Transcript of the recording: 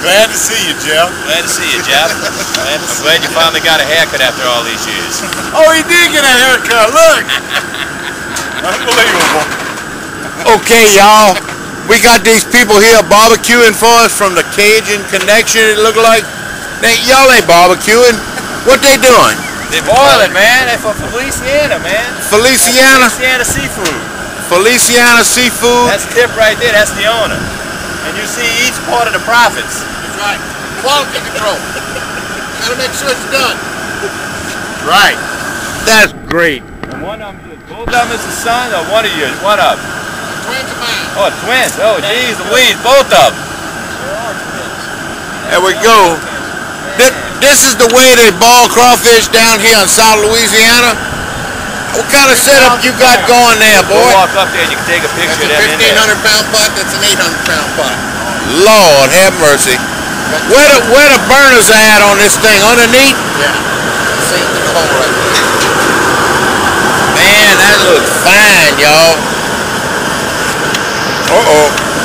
Glad to see you, Jeff. Glad to see you, Jeff. I'm glad you finally got a haircut after all these years. Oh, he did get a haircut. Look. Unbelievable. Okay, y'all. We got these people here barbecuing for us from the Cajun Connection, it look like. Y'all ain't barbecuing. What they doing? They boiling, man. They from Feliciana, man. Feliciana? Feliciana Seafood. Feliciana Seafood. That's Tip right there. That's the owner. And you see each part of the profits. That's right. Quality control. Gotta make sure it's done. Right. That's great. And both of them is the son or one of yours? One of them? Twins of mine. Oh, twins. Oh, geez Louise. Both of them. There we go. This is the way they ball crawfish down here in South Louisiana. What kind of setup you got going there, boy? We'll walk up there and you can take a picture of them in there. That's a 1,500-pound pot. That's an 800-pound pot. Lord have mercy. Where the burners at on this thing? Underneath? Yeah. Same in the hole right there. Man, that looks fine, y'all. Uh-oh.